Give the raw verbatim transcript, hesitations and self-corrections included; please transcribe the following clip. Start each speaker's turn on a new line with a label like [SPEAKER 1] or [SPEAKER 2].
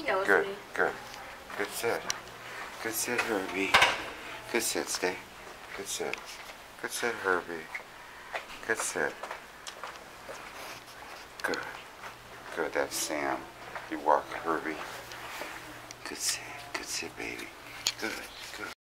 [SPEAKER 1] Good, good. Good sit. Good sit, Herbie. Good sit, stay. Good sit. Good sit, Herbie. Good sit. Good. Good, that's Sam. You walk, Herbie. Good sit. Good sit, baby. Good, good.